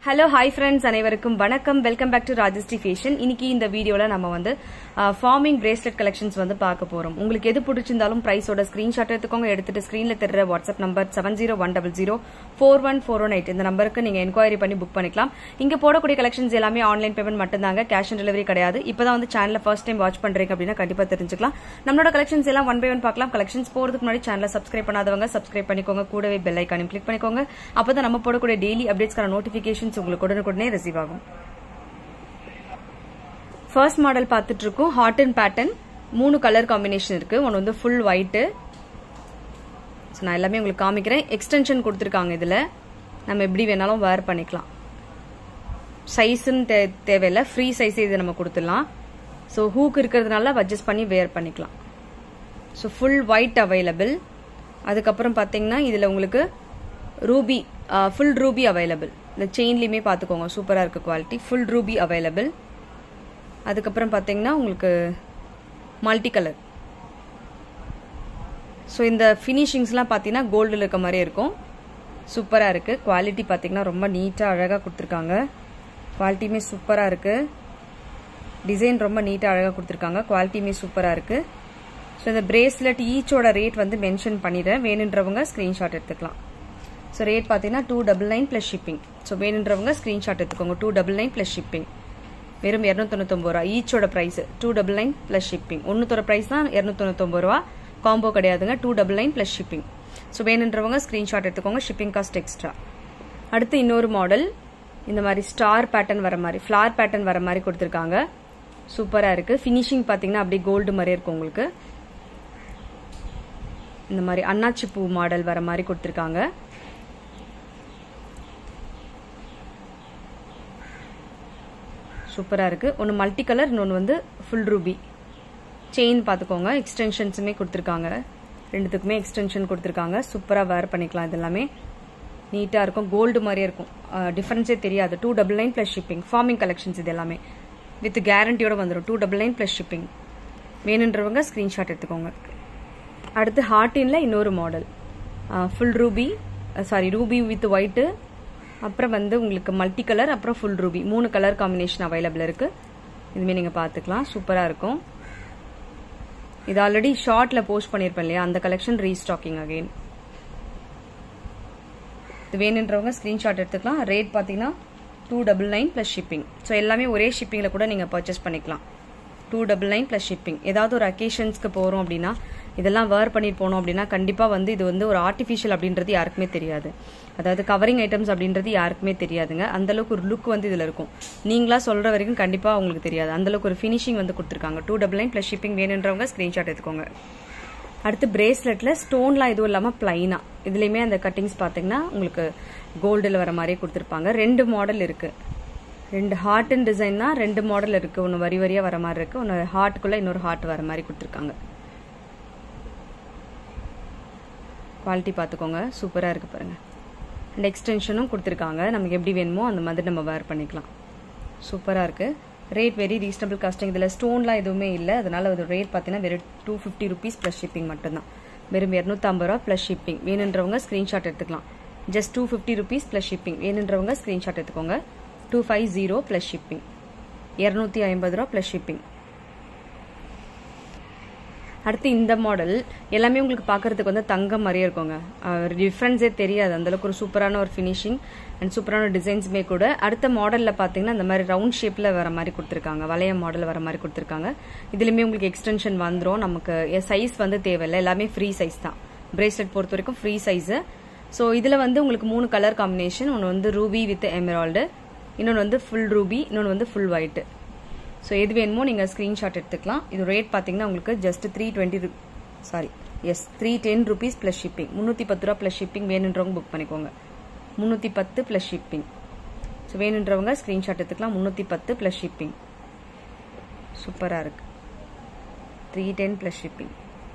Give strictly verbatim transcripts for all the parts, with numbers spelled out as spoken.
Hello, hi friends, அனைவருக்கும் வணக்கம். Welcome back to Rajashree fashion. இன்னைக்கு இந்த வீடியோல நம்ம வந்து ஃபார்மிங் பிரேஸ்லெட் கலெக்ஷன்ஸ் வந்து பார்க்க போறோம். உங்களுக்கு எது பிடிச்சிருந்தாலும் பிரைஸோட ஸ்கிரீன்ஷாட் எடுத்துக்கோங்க. எடுத்துட்டு ஸ்கிரீன்ல தெரியற WhatsApp number seven zero one double zero four one four one eight இந்த நம்பருக்கு நீங்க என்கொயரி பண்ணி புக் பண்ணிக்கலாம். இங்க போடக்கூடிய கலெக்ஷன்ஸ் எல்லாமே ஆன்லைன் பேமெண்ட் மட்டும்தாங்க, கேஷ் ஆன் டெலிவரி கிடையாது. இப்பதான் வந்து சேனலை ஃபர்ஸ்ட் டைம் வாட்ச் பண்றீங்க அப்படின்னா கண்டிப்பா தெரிஞ்சுக்கலாம். நம்மளோட கலெக்ஷன்ஸ் எல்லாம் ஒன் பை ஒன் பார்க்கலாம். கலெக்ஷன்ஸ் போறதுக்கு முன்னாடி சேனலை சப்ஸ்கிரைப் பண்ணாதவங்க சப்ஸ்கிரைப் பண்ணிக்கோங்க. கூடவே பெல் ஐக்கானையும் கிளிக் பண்ணிக்கோங்க. அப்பதான் நம்ம போடக்கூடிய டெய்லி அப்டேட்ஸ்க்கான நோட்டிபிகேஷன்ஸ் உங்களுக்கு உடனுக்குடனே ரிசீவ் ஆகும். ஃபர்ஸ்ட் மாடல் பார்த்துட்டு இருக்கோம். ஹாட் அண்ட் பேட்டர்ன் மூணு கலர் காம்பினேஷன் இருக்கு. ஒன்று வந்து ஃபுல் ஒயிட். நான் எல்லாமே உங்களுக்கு காமிக்கிறேன். எக்ஸ்டென்ஷன் கொடுத்துருக்காங்க. இதுல நம்ம எப்படி வேணாலும் வேர் பண்ணிக்கலாம். சைஸ்ன்னு தேவையில்லை, ஃப்ரீ சைஸ் இது நம்ம கொடுத்துடலாம். ஸோ ஹூக் இருக்கிறதுனால அட்ஜஸ்ட் பண்ணி வேர் பண்ணிக்கலாம். So full white available. அதுக்கப்புறம் பார்த்தீங்கன்னா இதில் உங்களுக்கு ரூபி ஃபுல் ரூபி அவைலபிள். இந்த செயின்லையுமே பார்த்துக்கோங்க, சூப்பராக இருக்குது குவாலிட்டி. Full Ruby available. அதுக்கப்புறம் பார்த்தீங்கன்னா உங்களுக்கு மல்டி கலர். ஸோ இந்த ஃபினிஷிங்ஸ்லாம் பார்த்தீங்கன்னா கோல்டில் இருக்க மாதிரி இருக்கும். சூப்பராக இருக்குது. குவாலிட்டி பார்த்தீங்கன்னா ரொம்ப நீட்டாக அழகாக கொடுத்துருக்காங்க. குவாலிட்டியுமே சூப்பராக இருக்குது. டிசைன் ரொம்ப நீட்டாக அழகாக கொடுத்துருக்காங்க. குவாலிட்டியுமே சூப்பராக இருக்குது. ஸோ இந்த பிரேஸ்லெட் ஈச்சோட ரேட் வந்து மென்ஷன் பண்ணிடுறேன். வேணுன்றவங்க ஸ்க்ரீன்ஷாட் எடுத்துக்கலாம். ஸோ ரேட் பார்த்தீங்கன்னா two double nine plus shipping. So வேணுன்றவங்க ஸ்க்ரீன்ஷாட் எடுத்துக்கோங்க. Two double nine plus shipping. வெறும் இரநூத்தொண்ணூத்தொம்பது ரூபா ஈச்சோட ப்ரைஸ். டூ டபுள் நைன் ப்ளஸ் ஷிப்பிங். ஒன்றுத்தோட ப்ரைஸ் தான் இரநூத்தொண்ணூத்தொம்பது ரூபா. காம்போ கிடையாதுங்க. Two double nine plus shipping. So வேணுன்றவங்க ஸ்க்ரீன்ஷாட் எடுத்துக்கோங்க. Shipping cost extra. அடுத்து இன்னொரு மாடல். இந்த மாதிரி ஸ்டார் பேட்டர்ன் வர மாதிரி, ஃப்ளார் பேட்டர்ன் வர மாதிரி கொடுத்துருக்காங்க. சூப்பராக இருக்குது. ஃபினிஷிங் பார்த்தீங்கன்னா அப்படியே கோல்டு மாதிரி இருக்கும் உங்களுக்கு. இந்த மாதிரி அன்னாச்சி பூ மாடல் வர மாதிரி கொடுத்துருக்காங்க. சூப்பராக இருக்குது. ஒன்று மல்டி கலர், இன்னொன்று வந்து ஃபுல் ரூபி. செயின் பார்த்துக்கோங்க. எக்ஸ்டென்ஷன்ஸுமே கொடுத்துருக்காங்க. ரெண்டுத்துக்குமே எக்ஸ்டென்ஷன் கொடுத்துருக்காங்க. சூப்பராக வேர் பண்ணிக்கலாம். இது எல்லாமே நீட்டாக இருக்கும். கோல்டு மாதிரியே இருக்கும். டிஃப்ரென்ஸே தெரியாது. Two double nine plus shipping. Forming collections இது எல்லாமே வித் கேரண்டியோட வந்துடும். Two double nine plus shipping. வேணுன்றவங்க ஸ்க்ரீன்ஷாட் எடுத்துக்கோங்க. அடுத்து ஹார்டின்ல இன்னொரு model. Full ruby, sorry ruby with white, அப்புறம் வந்து உங்களுக்கு மல்டி கலர், அப்புறம் ஃபுல் ரூபி. மூணு கலர் காம்பினேஷன் அவைலபிள் இருக்கு. இதுமே நீங்க பாத்துக்கலாம். சூப்பரா இருக்கும். இது ஆல்ரெடி ஷார்ட்ல போஸ்ட் பண்ணிருப்பேன் இல்லையா, அந்த கலெக்ஷன் ரீஸ்டாக்கிங் அகைன். இது வேணுன்றவங்க ஸ்கிரீன்ஷாட் எடுத்துக்கலாம். ரேட் பாத்தீங்கன்னா two double nine plus shipping. So எல்லாமே ஒரே ஷிப்பிங்ல கூட நீங்க பர்ச்சேஸ் பண்ணிக்கலாம். Two double nine plus shipping. ஏதாவது ஒரு அக்கேஷன்ஸ்க்கு போறோம் அப்படின்னா, இதெல்லாம் வேர் பண்ணிட்டு போனோம் அப்படின்னா கண்டிப்பா வந்து இது வந்து ஒரு ஆர்டிஃபிஷியல் அப்படின்றது யாருக்குமே தெரியாது. அதாவது கவரிங் ஐட்டம்ஸ் அப்படின்றது யாருக்குமே தெரியாதுங்க. அந்த அளவுக்கு ஒரு லுக் வந்து இதுல இருக்கும். நீங்களா சொல்ற வரைக்கும் கண்டிப்பா உங்களுக்கு தெரியாது. அந்த அளவுக்கு ஒரு ஃபினிஷிங் வந்து கொடுத்துருக்காங்க. Two double nine plus shipping. வேணுன்றவங்க ஸ்கிரீன்ஷாட் எடுத்துக்கோங்க. அடுத்து பிரேஸ்லெட்ல ஸ்டோன்லாம் எதுவும் இல்லாம பிளைனா, இதுலயுமே அந்த கட்டிங்ஸ் பாத்தீங்கன்னா உங்களுக்கு கோல்டுல வர மாதிரியே கொடுத்துருப்பாங்க. ரெண்டு மாடல் இருக்கு. ரெண்டு ஹார்ட் அண்ட் டிசைன்னா ரெண்டு மாடல் இருக்கு. ஒன்னு வரி வரியா வர மாதிரி இருக்கு, ஒன்னு ஹார்ட்டுக்குள்ள இன்னொரு ஹார்ட் வர மாதிரி கொடுத்துருக்காங்க. குவாலிட்டி பார்த்துக்கோங்க. சூப்பராக இருக்குது பாருங்கள். அண்ட் எக்ஸ்டென்ஷனும் கொடுத்துருக்காங்க. நமக்கு எப்படி வேணுமோ அந்த மாதிரி நம்ம வேர் பண்ணிக்கலாம். சூப்பராக இருக்குது. Rate very reasonable costing. இதில் ஸ்டோன்லாம் எதுவுமே இல்லை. அதனால அது ரேட் பார்த்தீங்கன்னா வெறும் two fifty rupees plus shipping மட்டும்தான். வெறும் இரநூத்தம்பது ரூபா ப்ளஸ் ஷிப்பிங். வேணுன்றவங்க ஸ்க்ரீன்ஷாட் எடுத்துக்கலாம். Just two fifty rupees plus shipping. வேணுன்றவங்க ஸ்க்ரீன்ஷாட் எடுத்துக்கோங்க. Two five zero plus shipping. இரநூத்தி ஐம்பது ரூபா ப்ளஸ் ஷிப்பிங். அடுத்து இந்த மாடல் எல்லாமே உங்களுக்கு பார்க்கறதுக்கு வந்து தங்கம் மாதிரியே இருக்குங்க. டிஃப்ரென்ஸே தெரியாது. அந்தளவுக்கு ஒரு சூப்பரான ஒரு ஃபினிஷிங் அண்ட் சூப்பரான டிசைன்ஸுமே கூட. அடுத்த மாடலில் பார்த்தீங்கன்னா இந்த மாதிரி ரவுண்ட் ஷேப்பில் வர மாதிரி கொடுத்துருக்காங்க. வளைய மாடல் வர மாதிரி கொடுத்துருக்காங்க. இதுலையுமே உங்களுக்கு எக்ஸ்டென்ஷன் வந்துடும். நமக்கு சைஸ் வந்து தேவையில்லை. எல்லாமே ஃப்ரீ சைஸ் தான். பிரேஸ்லெட் பொறுத்த வரைக்கும் ஃப்ரீ சைஸு. ஸோ இதில் வந்து உங்களுக்கு மூணு கலர் காம்பினேஷன். ஒன்று வந்து ரூபி வித் எமரால்டு, இன்னொன்று வந்து ஃபுல் ரூபி, இன்னொன்று வந்து ஃபுல் ஒயிட்டு. ஸோ எது வேணுமோ நீங்கள் ஸ்க்ரீன்ஷாட் எடுத்துக்கலாம். இது ரேட் பார்த்தீங்கன்னா உங்களுக்கு just three twenty sorry yes three ten rupees plus shipping. முந்நூற்றி பத்து ரூபா ப்ளஸ் ஷிப்பிங். வேணுன்றவங்க புக் பண்ணிக்கோங்க. முந்நூற்றி பத்து ப்ளஸ் ஷிப்பிங். ஸோ வேணுன்றவங்க ஸ்க்ரீன்ஷாட் எடுத்துக்கலாம். முந்நூற்றி பத்து ப்ளஸ் ஷிப்பிங். சூப்பராக இருக்கு. Three ten plus shipping.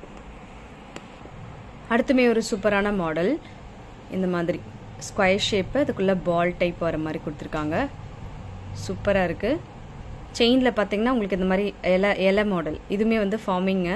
அடுத்துமே ஒரு சூப்பரான மாடல். இந்த மாதிரி ஸ்கொயர் ஷேப்பு, அதுக்குள்ள பால் டைப் வர மாதிரி கொடுத்துருக்காங்க. சூப்பராக இருக்கு. செயினில் பார்த்தீங்கன்னா உங்களுக்கு இந்த மாதிரி இலை இலை மாடல். இதுவுமே வந்து ஃபார்மிங்கு.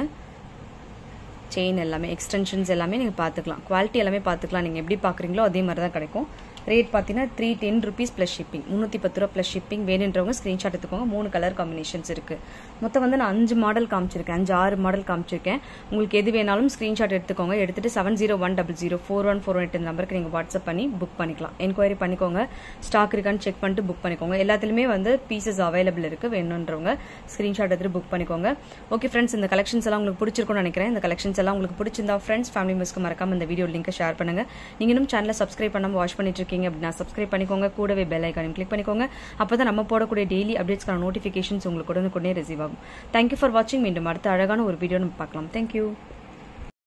செயின் எல்லாமே எக்ஸ்டென்ஷன்ஸ் எல்லாமே நீங்கள் பார்த்துக்கலாம். குவாலிட்டி எல்லாமே பார்த்துக்கலாம். நீங்கள் எப்படி பார்க்குறீங்களோ அதே மாதிரி தான் கிடைக்கும். ரேட் பார்த்தீங்கன்னா three ten rupees plus shipping, முந்நூற்றி பத்து ரூபா ப்ளஸ் ஷிப்பிங். வேணுன்றவங்க ஸ்க்ரீன்ஷாட் எடுத்துக்கோங்க. மூணு கலர் காம்பினேஷன்ஸ் இருக்கு. மொத்தம் வந்து நான் அஞ்சு மாடல் காமிச்சிருக்கேன், அஞ்சு ஆறு மாடல் காமிச்சிருக்கேன். உங்களுக்கு எது வேணாலும் ஸ்க்ரீன்ஷாட் எடுத்துக்கோங்க. எடுத்துட்டு seven zero one double zero four one four one எட்டு நம்பருக்கு நீங்கள் வாட்ஸ்அப் பண்ணி புக் பண்ணிக்கலாம். என்கொயரி பண்ணிக்கோங்க, ஸ்டாக் இருக்கான்னு செக் பண்ணிட்டு புக் பண்ணிக்கோங்க. எல்லாத்துலேயுமே வந்து பீசஸ் அவைலபிள் இருக்கு. வேணுன்றவங்க ஸ்க்ரீன்ஷாட் எடுத்துட்டு புக் பண்ணிக்கோங்க. ஓகே ஃப்ரெண்ட்ஸ், இந்த கலெக்ஷன்ஸ் எல்லாம் உங்களுக்கு பிடிச்சிருக்கும்னு நினைக்கிறேன். இந்த கலெக்ஷன்ஸ் எல்லாம் உங்களுக்கு பிடிச்சிருந்தா ஃப்ரெண்ட்ஸ் ஃபேமிலி மெம்பர்ஸ்க்கு மறக்காம இந்த வீடியோ லிங்க் ஷேர் பண்ணுங்க. நீங்க இன்னும் சேனலை சப்ஸ்கிரைப் பண்ணாம வாட்ச் பண்ணிட்டு இருக்கீங்க அப்படின்னா சப்ஸ்கிரைப் பண்ணிக்கோங்க. கூடவே பெல் ஐக்கானையும் கிளிக் பண்ணிக்கோங்க. அப்பதான் நம்ம போடக்கூடிய டெய்லி அப்டேட்ஸ்க்கான நோட்டிஃபிகேஷன்ஸ் உங்களுக்கு உடனுக்குடனே ரிசீவ் ஆகும். தேங்க்யூ ஃபார் வாட்சிங். மீண்டும் அடுத்த அழகான ஒரு வீடியோ நம்ம பார்க்கலாம். தேங்க்யூ.